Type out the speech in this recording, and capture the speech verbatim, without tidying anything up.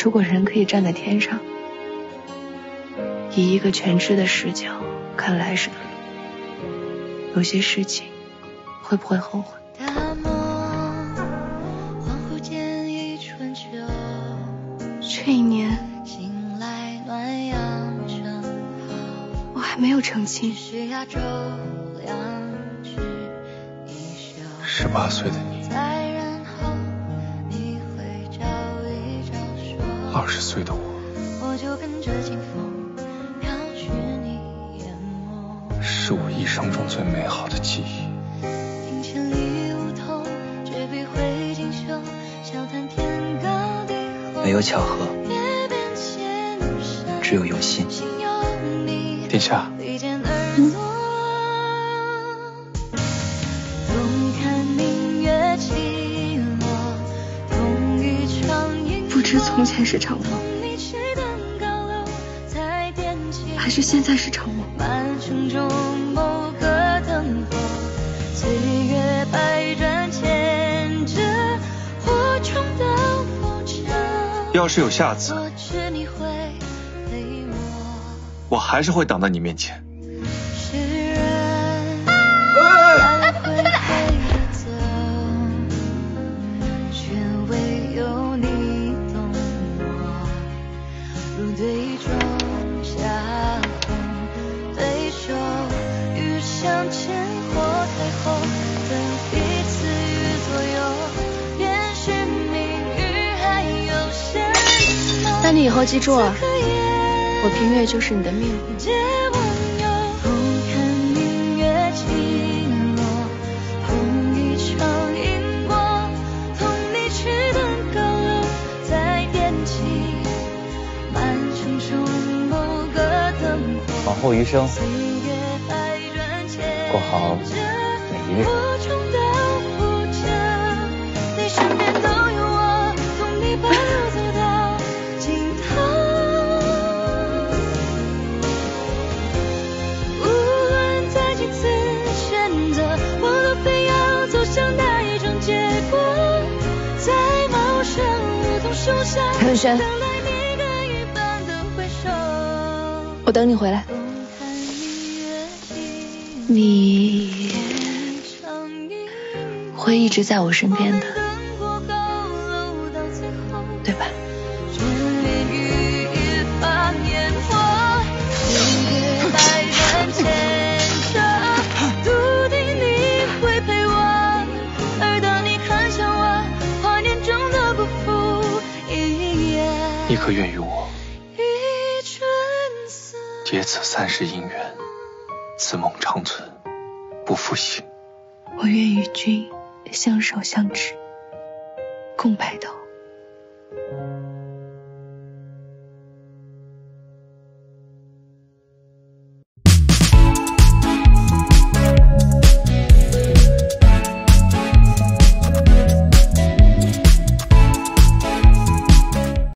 如果人可以站在天上，以一个全知的视角看来时的路，有些事情会不会后悔？这一年我还没有成亲。 十八岁的你，二十岁的我，是我一生中最美好的记忆。 没有巧合，只有用心。 殿下， 嗯，不知从前是场梦，还是现在是场梦？ 要是有下次，我还是会挡在你面前。 那你以后记住了，我平月就是你的命运。 往后余生，过好每一日。 陈文轩，我等你回来。你会一直在我身边的，对吧？ 你可愿与我结此三世姻缘，此梦长存，不复醒？ 我愿与君相守相知，共白头。